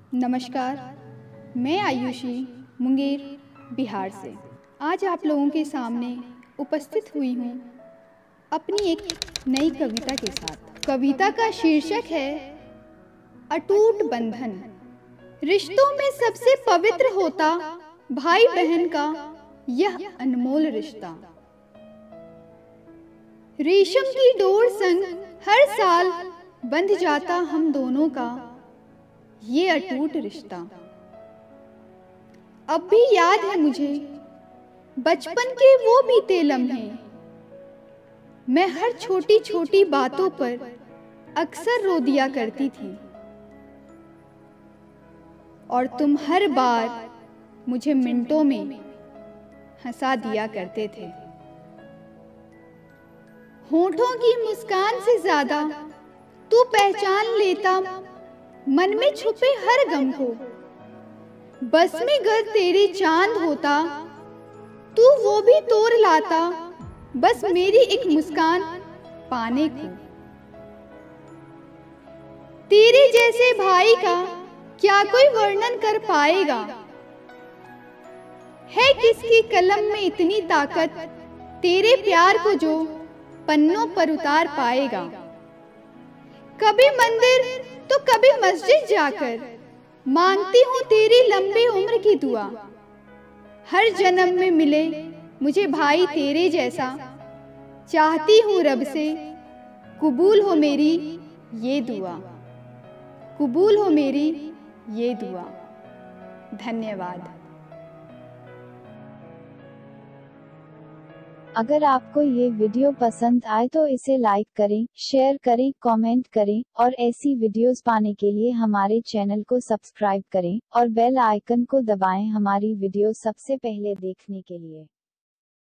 नमस्कार, मैं आयुषी मुंगेर बिहार से आज आप लोगों के सामने उपस्थित हुई हूँ अपनी एक नई कविता के साथ। कविता का शीर्षक है अटूट बंधन। रिश्तों में सबसे पवित्र होता भाई बहन का यह अनमोल रिश्ता। रेशम की डोर संग हर साल बंध जाता हम दोनों का ये अटूट रिश्ता। अब भी याद है मुझे बचपन के वो बीते लम्हे। मैं हर छोटी छोटी बातों पर अक्सर रो दिया करती थी और तुम हर बार मुझे मिनटों में हंसा दिया करते थे। होठों की मुस्कान से ज्यादा तू पहचान लेता मन में छुपे हर गम को। बस में गर तेरे चांद होता तू वो भी तोड़ लाता बस मेरी एक मुस्कान पाने को। तेरे जैसे भाई का क्या कोई वर्णन कर पाएगा। है किसकी कलम में इतनी ताकत तेरे प्यार को जो पन्नों पर उतार पाएगा। कभी मंदिर तो कभी मस्जिद जाकर मांगती हूँ तेरी लंबी उम्र की दुआ। हर जन्म में मिले मुझे भाई तेरे जैसा। चाहती हूँ रब से कबूल हो मेरी ये दुआ। कबूल हो मेरी ये दुआ। धन्यवाद। अगर आपको ये वीडियो पसंद आए तो इसे लाइक करें, शेयर करें, कमेंट करें और ऐसी वीडियोस पाने के लिए हमारे चैनल को सब्सक्राइब करें और बेल आइकन को दबाएं हमारी वीडियो सबसे पहले देखने के लिए।